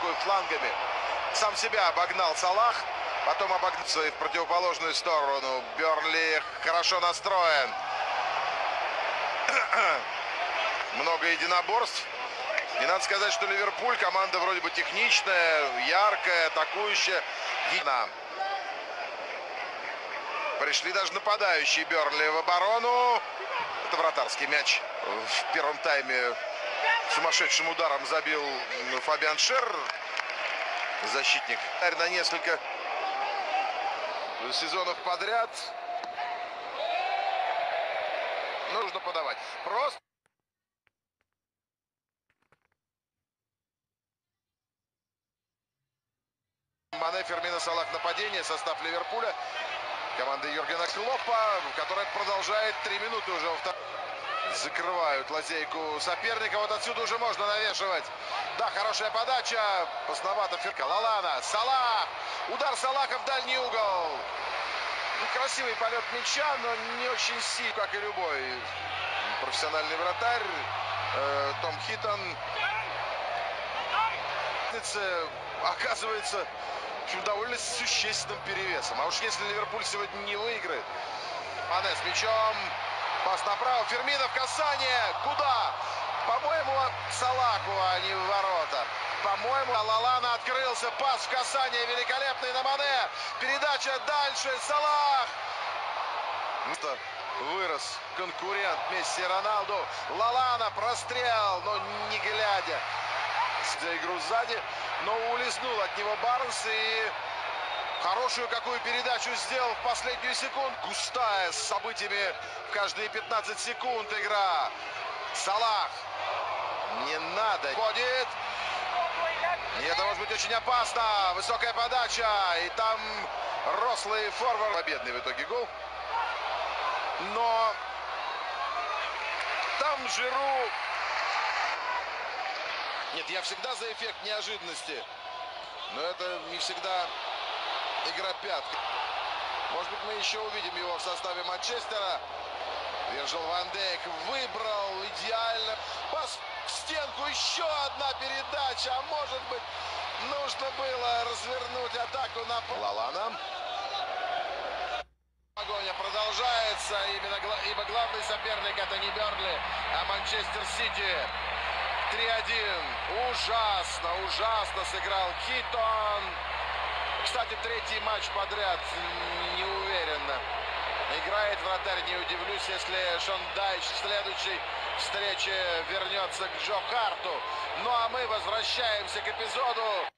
атакует флангами. Сам себя обогнал Салах. Потом обогнался и в противоположную сторону. Бернли хорошо настроен. Много единоборств. Не надо сказать, что Ливерпуль команда вроде бы техничная, яркая, атакующая. Пришли даже нападающие Бернли в оборону. Это вратарский мяч. В первом тайме сумасшедшим ударом забил Фабиан Шер. Защитник. На несколько сезонов подряд. Нужно подавать. Просто. Мане, Фермино, Салах, нападение, состав Ливерпуля. Команда Юргена Клоппа, которая продолжает 3 минуты уже. Закрывают лазейку соперника. Вот отсюда уже можно навешивать. Да, хорошая подача. Поздновато Ферка. Лалана. Салах. Удар Салаха в дальний угол. Красивый полет мяча, но не очень сильный, как и любой профессиональный вратарь. Том Хиттон. Оказывается, довольно существенным перевесом. А уж если Ливерпуль сегодня не выиграет. Мане с мячом. Пас направо. Фермино в касание. Куда? По-моему, Салаху, а не в ворота. По-моему, Лалана открылся. Пас в касание. Великолепный на Мане. Передача дальше. Салах. Вырос конкурент Месси, Роналду. Лалана. Прострел. Но не глядя. За игру сзади. Но улизнул от него Барнс. И хорошую какую передачу сделал в последнюю секунду. Густая, с событиями в каждые 15 секунд игра. Салах. Не надо. Ходит. И это может быть очень опасно. Высокая подача. И там рослый форвард. Победный в итоге гол. Но там Жиру. Нет, я всегда за эффект неожиданности. Но это не всегда игра пятка. Может быть, мы еще увидим его в составе Манчестера. Вирджил ван Дейк выбрал идеально. Пас в стенку. Еще одна передача. А может быть, нужно было развернуть атаку на Лалана. Погоня продолжается. Ибо главный соперник это не Бернли, а Манчестер Сити. 3-1. Ужасно сыграл Хиттон. Кстати, 3-й матч подряд. Неуверенно играет вратарь. Не удивлюсь, если Шон Дайч в следующей встрече вернется к Джо Харту. Ну а мы возвращаемся к эпизоду.